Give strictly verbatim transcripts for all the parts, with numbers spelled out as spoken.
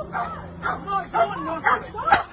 I'm not doing nothing.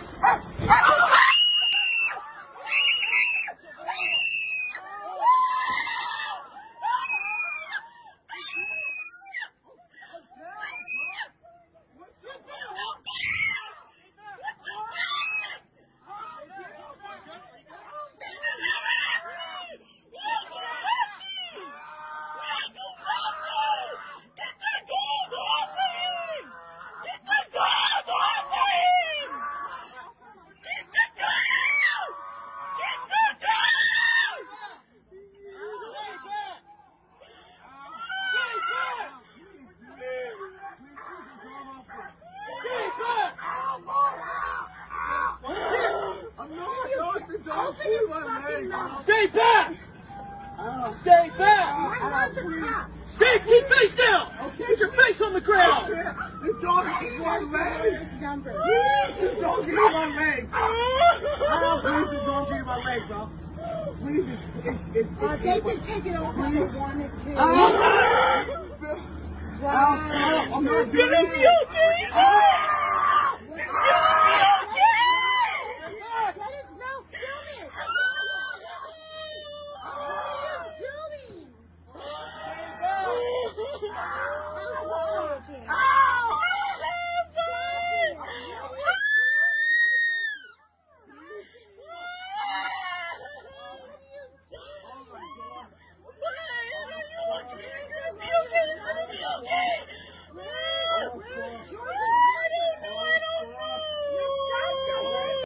Stay back! Uh, Stay back! Uh, Stay, keep face down! Okay. Get your face on the ground! The dog is my leg! Please, the dog's eating my leg! Oh, please, the dog's eating my leg, bro. Please, it's, it's, it's, Uh, it's they can take it off if they wanted to. I'm not doing it!